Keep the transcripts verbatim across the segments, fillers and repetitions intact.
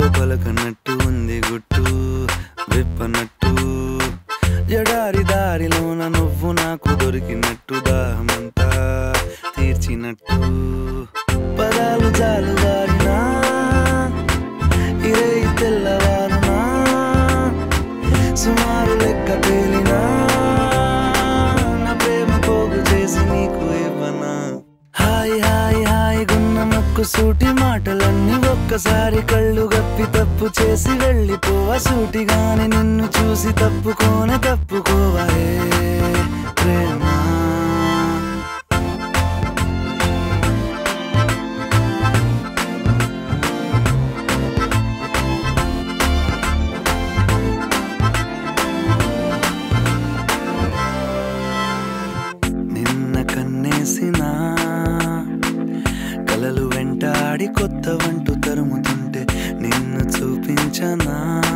పలకనట్టు ఉంది గుట్టు విప్పనట్టు ఎడారి దారిలోన నువ్వు నాకు దొరికినట్టు దాహమంతా తీర్చినట్టు పదాలు జాలు వారినా ఇరే తెల్లవారునా సుమారు లెక్క పేలినా నా ప్రేమ పోగు చేసి నీకు ఇవ్వనా హాయ్ హాయ్ హాయ్ గున్న మొక్కు సూటి మాటలన్నీ ఒక్కసారి కళ్ళు గప్పి తప్పు చేసి వెళ్ళిపోవా సూటిగాని నిన్ను చూసి తప్పుకోనే తప్పుకోవా ప్రేమ కన్నేసిన కలలు వెంటాడి కొత్త వంటు తరుముతుంటే నిన్ను చూపించనా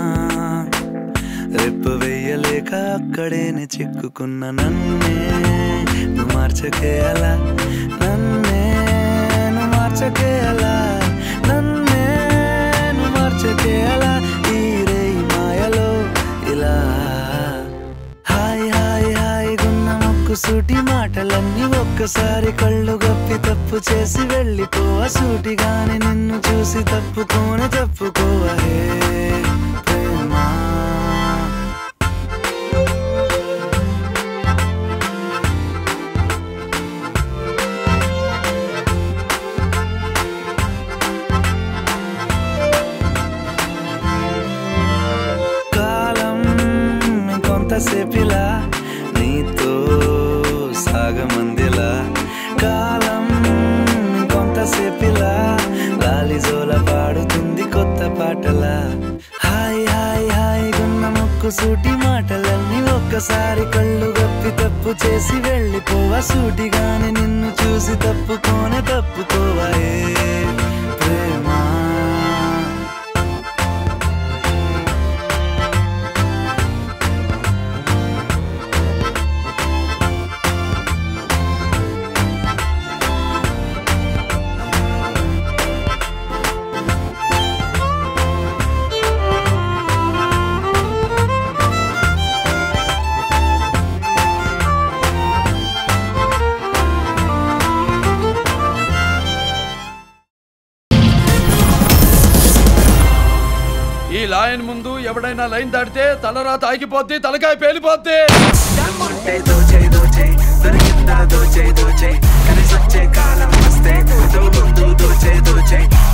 రెప్ప వెయ్యలేక అక్కడేనే చిక్కుకున్న నన్నే నువ్వు మార్చకే అలా నన్నే నువ్వు మార్చకే అలా నన్నే నువ్వు మార్చకే అలా ఈ రేయి మాయలో ఇలా హాయ్ హాయ్ హాయ్ గున్న మొక్కు సూటి మాటలన్నీ ఒక్కసారి కళ్ళు గప్పి తప్పు చేసి వెళ్ళిపోవా సూటిగాని నిన్ను చూసి తప్పుకోనే తప్పుకోవా ప్రేమ కాలం ఇంకొంతసేపిలా నీతో సాగమందిలా కాలం ఇంకొంతసేపిలా లాలిజోల పాడుతుంది కొత్త పాటలా హాయ్ హాయ్ హాయ్ గున్న మొక్కు సూటి మాటలన్నీ ఒక్కసారి కళ్ళు గప్పి తప్పు చేసి వెళ్ళిపోవా సూటిగాని నిన్ను చూసి తప్పుకోనే తప్పుకోవా ప్రేమ ఈ లైన్ ముందు ఎవడైనా లైన్ దాటితే తలరాత ఆగిపోద్ది తలకాయ పేలిపోద్ది దొరికిందా దోచే దోచే కలిసొచ్చే కాలం వస్తే ముందు దోచే దోచే